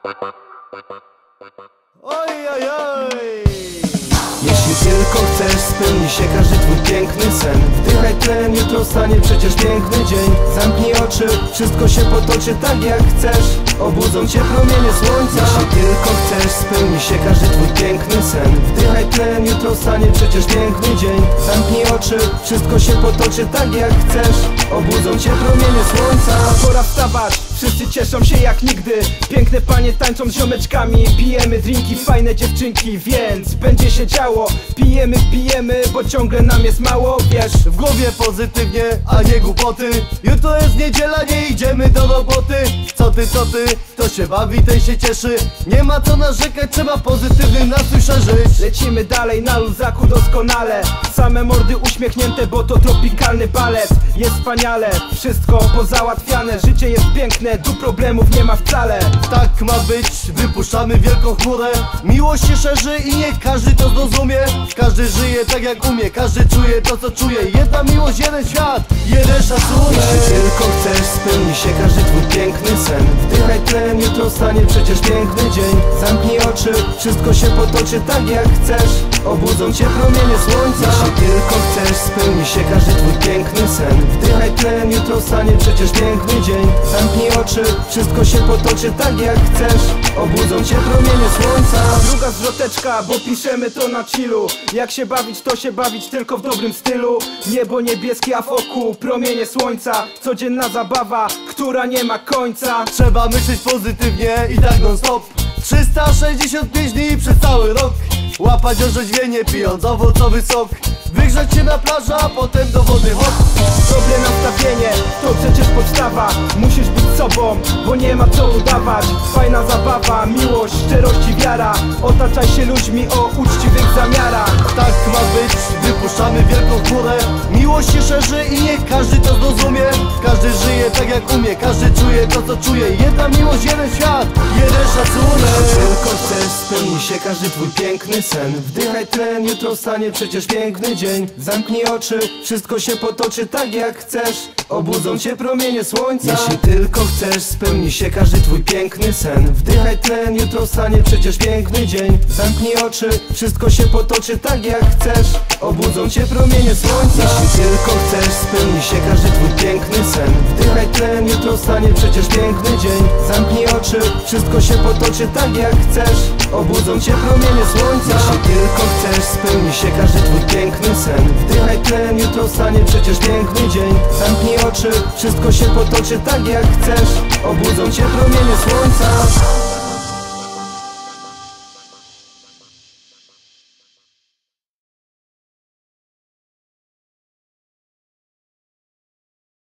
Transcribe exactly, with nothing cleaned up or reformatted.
Oj, oj, oj. Jeśli tylko chcesz, spełni się każdy twój piękny sen. Wdychaj tlen, jutro stanie przecież piękny dzień. Zamknij oczy, wszystko się potoczy tak jak chcesz. Obudzą cię promienie słońca. Jeśli tylko chcesz, spełni się każdy twój piękny sen. Wdychaj tlen, jutro stanie przecież piękny dzień. Zamknij oczy, wszystko się potoczy tak jak chcesz. Obudzą cię promienie słońca. Pora wstawać, wszyscy cieszą się jak nigdy. Piękne panie tańczą z ziomeczkami. Pijemy drinki, fajne dziewczynki, więc będzie się działo. Pijemy, pijemy, bo ciągle nam jest mało, wiesz. W głowie pozytywnie, a nie głupoty. Jutro jest niedziela, nie idziemy do roboty. Co ty, co ty, kto się bawi, ten się cieszy. Nie ma co narzekać, trzeba pozytywny nastrój szerzyć. Lecimy dalej na luzaku doskonale. Same mordy uśmiechnięte, bo to tropikalny balet. Jest wspaniale, wszystko pozałatwiane. Życie jest piękne, tu problemów nie ma wcale. Tak ma być, wypuszczamy wielką chmurę. Miłość się szerzy i nie każdy to zrozumie. Każdy żyje tak jak umie, każdy czuje to co czuje. Jedna miłość, jeden świat, jeden szacunek. Jeśli tylko chcesz, spełni się każdy twój piękny sen. Wdychaj tlen, jutro stanie przecież piękny dzień. Zamknij oczy, wszystko się potoczy tak jak chcesz. Obudzą cię promienie słońca. Jeśli tylko chcesz, spełni się każdy twój piękny sen. Wdychaj tlen, jutro stanie przecież piękny dzień. Zamknij oczy, wszystko się potoczy tak jak chcesz. Obudzą cię promienie słońca. Druga zwroteczka, bo piszemy to na chillu. Jak się bawić, to się bawić tylko w dobrym stylu. Niebo niebieskie, a wokół promienie słońca. Codzienna zabawa, która nie ma końca. Trzeba myśleć pozytywnie i tak non stop. Trzysta sześćdziesiąt pięć dni przez cały rok. Łapać orzeźwienie, pijąc owocowy sok. Wygrzać się na plaży, a potem do wody hop. Dobre nastawienie, to przecież podstawa. Musisz być sobą, bo nie ma co udawać. Fajna zabawa, miłość, szczerość i wiara. Otaczaj się ludźmi o uczciwych zamiarach. Tak ma być, wypuszczamy wielką chmurę. Miłość się szerzy i nie każdy to zrozumie. Każdy żyje tak jak umie, każdy czuje to co czuje. Jedna miłość, jeden świat, jeden szacunek. Jeśli tylko chcesz, spełni się każdy twój piękny sen. Wdychaj tlen, jutro stanie przecież piękny dzień. Zamknij oczy, wszystko się potoczy tak jak chcesz. Obudzą cię promienie słońca. Jeśli tylko chcesz, spełni się każdy twój piękny sen. Wdychaj tlen, jutro stanie przecież piękny dzień. Zamknij oczy, wszystko się potoczy tak jak chcesz. Obudzą cię promienie słońca. Jeśli tylko chcesz, spełni się każdy twój piękny sen. Wdychaj tlen, jutro stanie przecież piękny dzień. Zamknij oczy, wszystko się potoczy tak jak chcesz. Obudzą cię promienie słońca. Jeśli tylko chcesz, spełni się każdy twój piękny sen. Wdychaj tlen, jutro stanie przecież piękny dzień. Zamknij oczy, wszystko się potoczy tak jak chcesz. Obudzą cię promienie słońca.